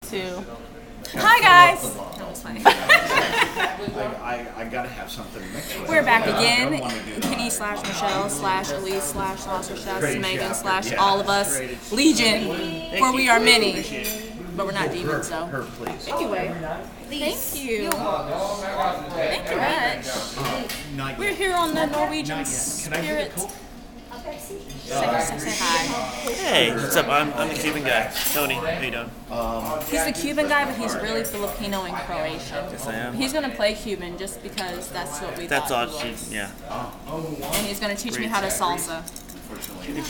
2. Hi guys! That was funny. I gotta have something mixed with. We're back again. Kenny / Michelle / Elise / Lost Chefs, Megan / all of us. Legion, where we are many. But we're not demons though. Her, please. Anyway, thank you. Thank you much. We're here on the Norwegian Spirit. Say hi. Hey, what's up? I'm the Cuban guy. Tony, how you doing? He's the Cuban guy, but he's really Filipino and Croatian. Yes, I am. He's gonna play Cuban just because that's what we That's thought all. he was. Yeah. And he's gonna teach me how to salsa.